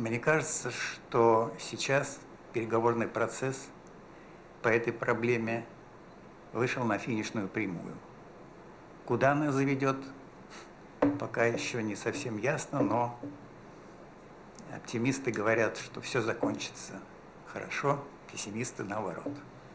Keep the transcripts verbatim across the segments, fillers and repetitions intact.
Мне кажется, что сейчас переговорный процесс по этой проблеме вышел на финишную прямую. Куда она заведет, пока еще не совсем ясно, но оптимисты говорят, что все закончится хорошо, пессимисты наоборот.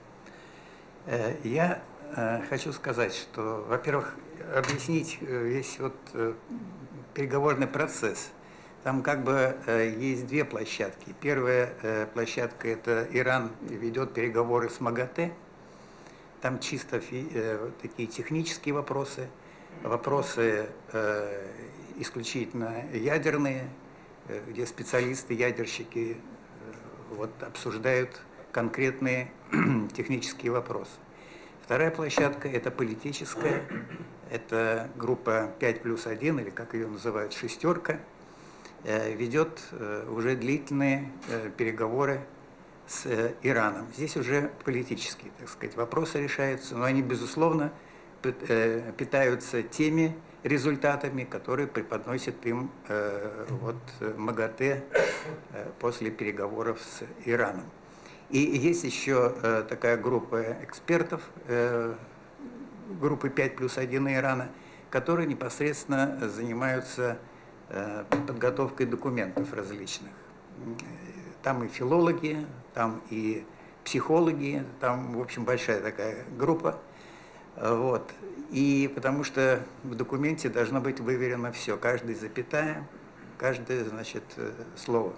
Я хочу сказать, что, во-первых, объяснить весь вот переговорный процесс. Там как бы есть две площадки. Первая площадка – это Иран ведет переговоры с МАГАТЭ. Там чисто такие технические вопросы, вопросы исключительно ядерные, где специалисты, ядерщики вот, обсуждают конкретные технические вопросы. Вторая площадка – это политическая, это группа пять плюс один, или как ее называют, «шестерка», ведет уже длительные переговоры с Ираном. Здесь уже политические, так сказать, вопросы решаются, но они, безусловно, питаются теми результатами, которые преподносит им вот, МАГАТЭ после переговоров с Ираном. И есть еще такая группа экспертов, группы пять плюс один Ирана, которые непосредственно занимаются подготовкой документов различных. Там и филологи, там и психологи, там, в общем, большая такая группа. Вот. И потому что в документе должно быть выверено все, каждая запятая, каждое, значит, слово.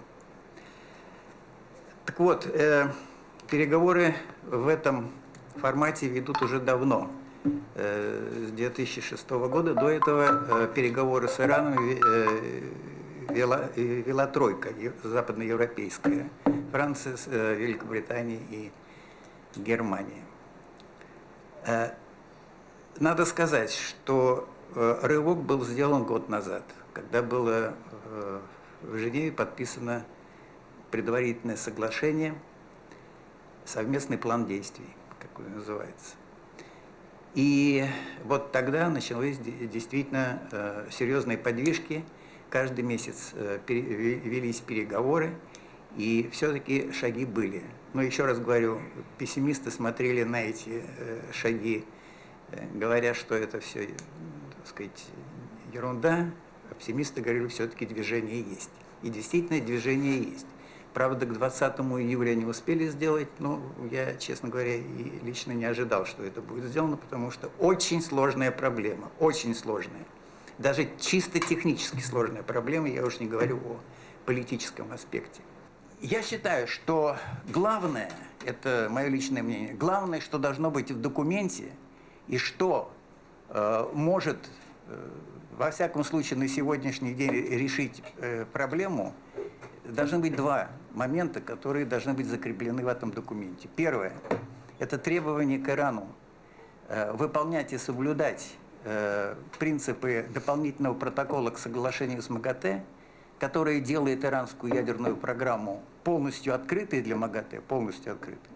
Так вот, э, переговоры в этом формате ведут уже давно, э, с две тысячи шестого года. До этого э, переговоры с Ираном э, вела, вела тройка западноевропейская, Франция, э, Великобритания и Германия. Э, надо сказать, что э, рывок был сделан год назад, когда было э, в Женеве подписано предварительное соглашение, совместный план действий, как он называется. И вот тогда начались действительно э, серьезные подвижки. Каждый месяц э, пере, велись переговоры, и все-таки шаги были. Но еще раз говорю, пессимисты смотрели на эти э, шаги, э, говоря, что это все, так сказать, ерунда. Оптимисты говорили, все-таки движение есть. И действительно движение есть. Правда, к двадцатому июля не успели сделать, но я, честно говоря, и лично не ожидал, что это будет сделано, потому что очень сложная проблема, очень сложная. Даже чисто технически сложная проблема, я уж не говорю о политическом аспекте. Я считаю, что главное, это мое личное мнение, главное, что должно быть в документе, и что э, может, э, во всяком случае, на сегодняшний день решить э, проблему, должны быть два момента, которые должны быть закреплены в этом документе. Первое – это требование к Ирану э, выполнять и соблюдать э, принципы дополнительного протокола к соглашению с МАГАТЭ, который делает иранскую ядерную программу полностью открытой для МАГАТЭ, полностью открытой.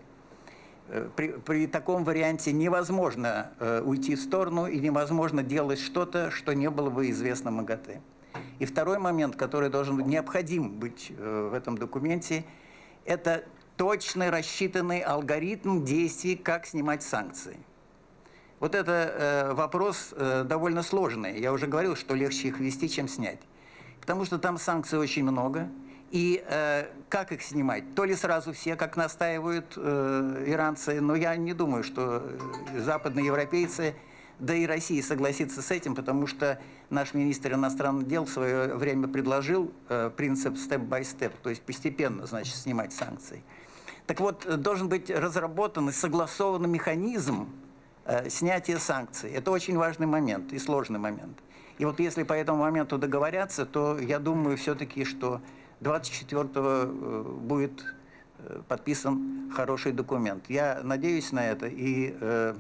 Э, при, при таком варианте невозможно э, уйти в сторону и невозможно делать что-то, что не было бы известно МАГАТЭ. И второй момент, который должен быть необходим быть э, в этом документе, это точно рассчитанный алгоритм действий, как снимать санкции. Вот это э, вопрос э, довольно сложный. Я уже говорил, что легче их ввести, чем снять. Потому что там санкций очень много. И э, как их снимать? То ли сразу все, как настаивают э, иранцы, но я не думаю, что западные европейцы, да и Россия согласится с этим, потому что наш министр иностранных дел в свое время предложил э, принцип степ-бай-степ, то есть постепенно, значит, снимать санкции. Так вот, должен быть разработан и согласован механизм э, снятия санкций. Это очень важный момент и сложный момент. И вот если по этому моменту договорятся, то я думаю все-таки, что двадцать четвёртого э, будет э, подписан хороший документ. Я надеюсь на это и... Э,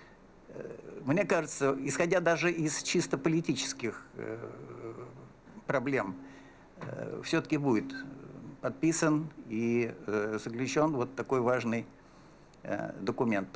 Мне кажется, исходя даже из чисто политических э, проблем, э, все-таки будет подписан и э, заключен вот такой важный э, документ.